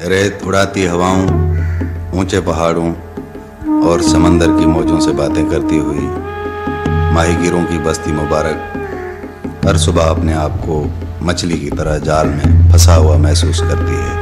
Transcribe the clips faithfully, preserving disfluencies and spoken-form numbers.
रेत उड़ाती हवाओं, ऊंचे पहाड़ों और समंदर की मौजों से बातें करती हुई माहीगीरों की बस्ती मुबारक हर सुबह अपने आप को मछली की तरह जाल में फंसा हुआ महसूस करती है।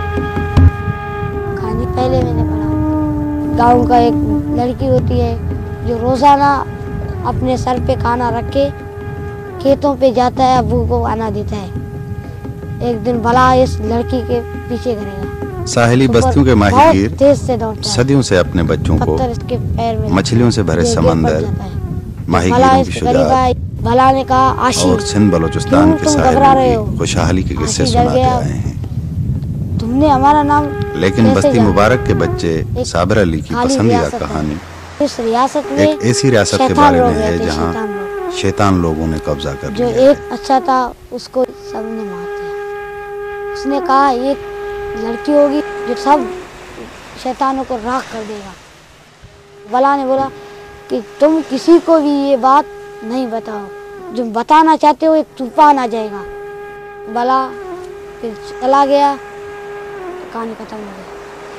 कहानी पहले मैंने पढ़ा, गांव का एक लड़की होती है जो रोजाना अपने सर पे खाना रख के खेतों पे जाता है, अब्बू को खाना देता है। एक दिन भला इस लड़की के पीछे करेगा। साहिली बस्तियों के माहीगीर सदियों से अपने बच्चों को मछलियों से भरे समंदर, माहीगीरों की शुजाअत भला ने कहा, आशी और सिंध बलोचिस्तान के साहिलों की खुशहाली के किस्से सुनाते आए हैं। तुमने हमारा नाम लेकिन बस्ती मुबारक के बच्चे साबिर अली की पसंदीदा कहानी इस रियासत में एक ऐसी रियासत के बारे में है जहाँ शैतान लोगों ने कब्जा कर लिया। जो एक अच्छा था उसको सबने मार दिया। उसने कहा एक लड़की होगी जो सब शैतानों को राख कर देगा। भला ने बोला कि तुम किसी को भी ये बात नहीं बताओ, जो बताना चाहते हो एक तूफान आ जाएगा। भला फिर चला गया, तो कहानी खत्म हो गई।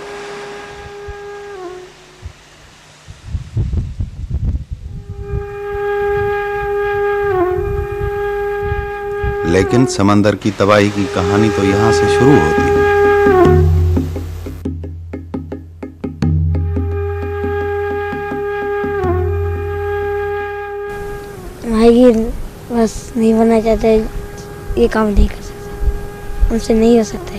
लेकिन समंदर की तबाही की कहानी तो यहाँ से शुरू होती है। माहीगीर बस नहीं बनना चाहते, ये काम नहीं कर सकते, उनसे नहीं हो सकता है।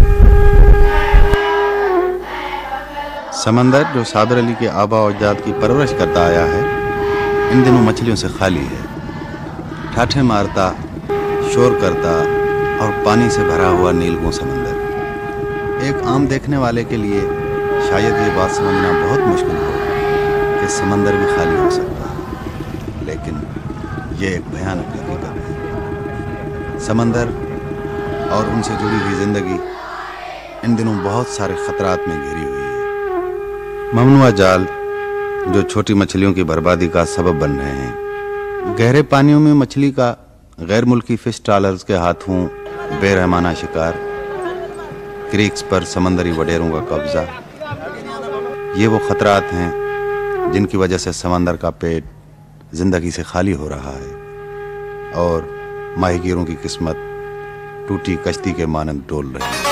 समंदर जो साबिर अली के आबा और अजदाद की परवरिश करता आया है, इन दिनों मछलियों से खाली है। ठाठे मारता, शोर करता और पानी से भरा हुआ नीलगों समंदर। एक आम देखने वाले के लिए शायद ये बात समझना बहुत मुश्किल हो कि समंदर भी खाली हो सकता है, लेकिन ये एक भयानक हकीकत है। समंदर और उनसे जुड़ी हुई जिंदगी इन दिनों बहुत सारे खतरात में घिरी हुई है। ममनुआ जाल जो छोटी मछलियों की बर्बादी का सबब बन रहे हैं। गहरे पानियों में मछली का गैर मुल्की फिश ट्रॉलर्स के हाथों बेरहमाना शिकार, क्रीक्स पर समंदरी वडेरों का कब्जा, ये वो खतरात हैं जिनकी वजह से समंदर का पेट जिंदगी से खाली हो रहा है और माहीगीरों की किस्मत टूटी कश्ती के मानंद डोल रही है।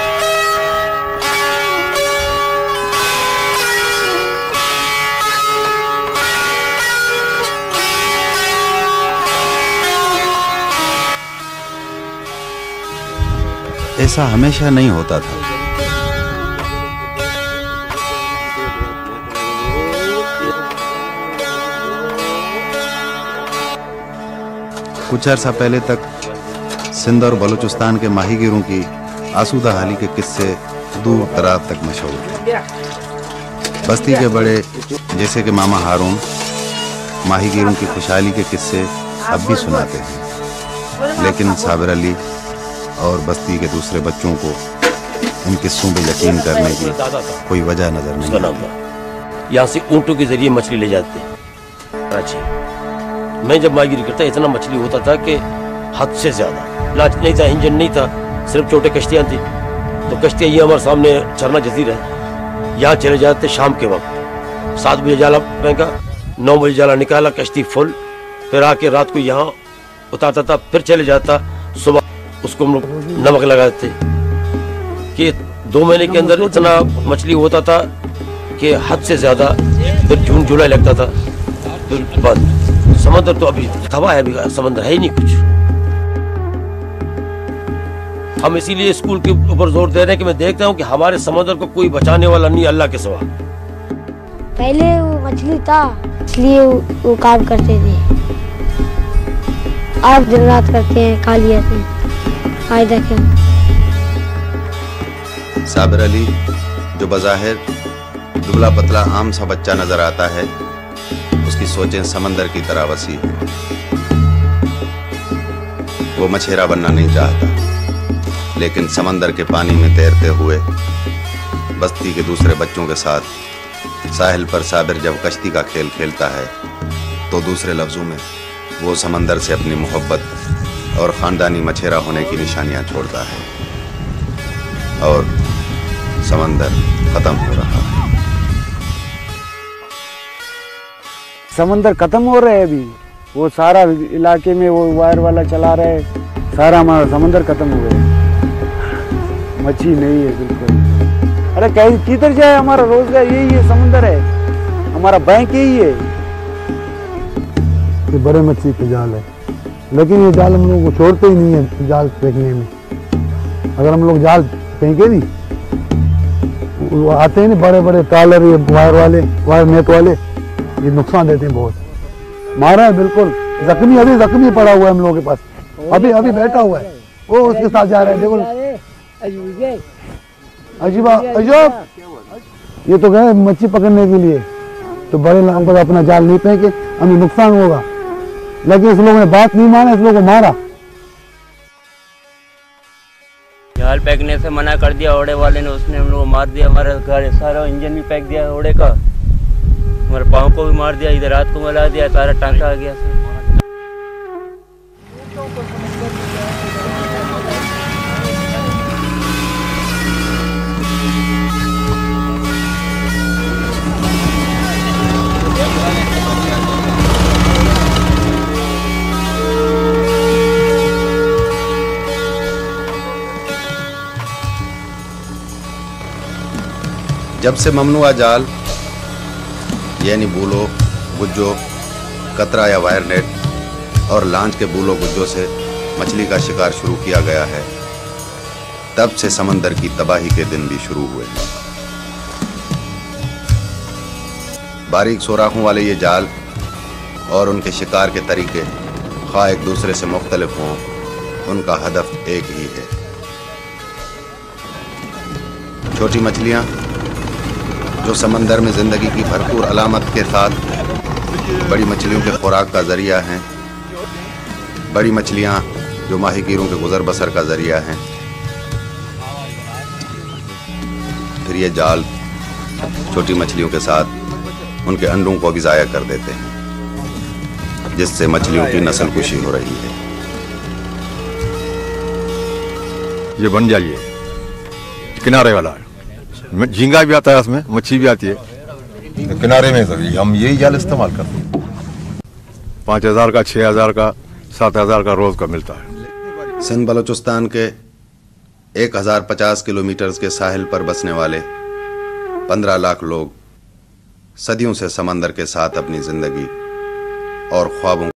ऐसा हमेशा नहीं होता था। कुछ अर्सा पहले तक सिंध और बलूचिस्तान के माहीगीरों की आसूदा हाली के किस्से दूर दराज तक मशहूर थे। बस्ती के बड़े जैसे कि मामा हारून माहीगीरों की खुशहाली के किस्से अब भी सुनाते हैं, लेकिन साबिर अली और बस्ती के दूसरे बच्चों को इन किस्सों पे यकीन करने की कोई वजह नजर नहीं आती। यहाँ से ऊँटों के जरिए मछली ले जाते हैं कराची। मैं जब माहीगीरी करता इतना मछली होता था कि हद से ज्यादा। लाच नहीं था, इंजन नहीं था, सिर्फ छोटे कश्तियाँ थी। तो कश्तियाँ ये हमारे सामने चरना जजीरा है, यहाँ चले जाते शाम के वक्त। सात बजे जाला फेंका, नौ बजे जाला निकाला, कश्ती फुल, फिर आके रात को यहाँ उतारता था, फिर चले जाता। सुबह उसको हम लोग नमक लगाते कि दो महीने के अंदर इतना मछली होता था कि हद से ज्यादा। फिर जून जुलाई लगता था, फिर बंद। समंदर तो अभी तबाह है, अभी समंदर है ही नहीं कुछ। हम इसीलिए स्कूल के ऊपर जोर दे रहे हैं कि मैं देखता हूँ कि हमारे समंदर को कोई बचाने वाला नहीं अल्लाह के सिवा। पहले वो मछली था इसलिए वो, वो काम करते थे, अब दिन रात करते हैं, खा लिया फायदा क्या। साबिर अली जो बज़ाहिर दुबला पतला आम सा बच्चा नजर आता है, उसकी सोचें समंदर की तरह वसी है। वो मछेरा बनना नहीं चाहता, लेकिन समंदर के पानी में तैरते हुए बस्ती के दूसरे बच्चों के साथ साहिल पर साबिर जब कश्ती का खेल खेलता है, तो दूसरे लफ्जों में वो समंदर से अपनी मोहब्बत और ख़ानदानी मछेरा होने की निशानियां छोड़ता है। और समंदर खत्म हो रहा है। समंदर खत्म हो रहे हैं अभी, वो सारा इलाके में वो वायर वाला चला रहे, सारा हमारा समंदर खत्म हो गया, मच्छी नहीं है बिल्कुल। अरे कहीं किधर जाए, हमारा रोजगार यही है, समंदर है, हमारा बैंक यही है। ये बड़े मच्छी के जाल है, लेकिन ये जाल हम लोग को छोड़ते ही नहीं है जाल फेंकने में। अगर हम लोग जाल फेंके नहीं, वो आते हैं ना बड़े बड़े ट्रॉलर, ये वायर वाले, वायर नेट वाले, ये नुकसान देते हैं बहुत। मारा है बिल्कुल, जख्मी, अभी जख्मी पड़ा हुआ है हम लोगों के पास, अभी अभी बैठा हुआ है, वो उसके साथ जा रहा है। देखो अजीबा अजब, ये तो गए मच्छी पकड़ने के लिए, तो बड़े लोगों पर अपना जाल नहीं फेंके, हमें नुकसान होगा। लेकिन इस लोगों ने बात नहीं माना, इस लोगों को मारा। जाल फेंकने से मना कर दिया ओड़े वाले ने, उसने हम लोग को मार दिया, हमारा गाड़ी सारा इंजन भी फेंक दिया ओड़े का, हमारे पाँव को भी मार दिया, इधर रात को मिला दिया, सारा टांका आ गया। जब से ममनुआ जाल यानी बूलो, गुज्जो, कतरा या वायर नेट और लांच के बूलो गुज्जो से मछली का शिकार शुरू किया गया है, तब से समंदर की तबाही के दिन भी शुरू हुए। बारीक सुराखों वाले ये जाल और उनके शिकार के तरीके खा एक दूसरे से मुख्तलिफ हों, उनका हदफ एक ही है। छोटी मछलियां जो समंदर में जिंदगी की भरपूर अलामत के साथ बड़ी मछलियों के खुराक का जरिया हैं, बड़ी मछलियां जो माहीगीरों के गुजर बसर का जरिया हैं। फिर ये जाल छोटी मछलियों के साथ उनके अंडों को भी ज़ाया कर देते हैं, जिससे मछलियों की नस्ल कुशी हो रही है। ये बन जाइए किनारे वाला है, झींगा भी आता है उसमें, मच्छी भी आती है, तो किनारे में सभी हम यही जाल इस्तेमाल करते हैं। पाँच हजार का, छः हजार का, सात हजार का रोज का मिलता है। सिंध बलूचिस्तान के एक हजार पचास किलोमीटर के साहिल पर बसने वाले पंद्रह लाख लोग सदियों से समंदर के साथ अपनी जिंदगी और ख्वाबों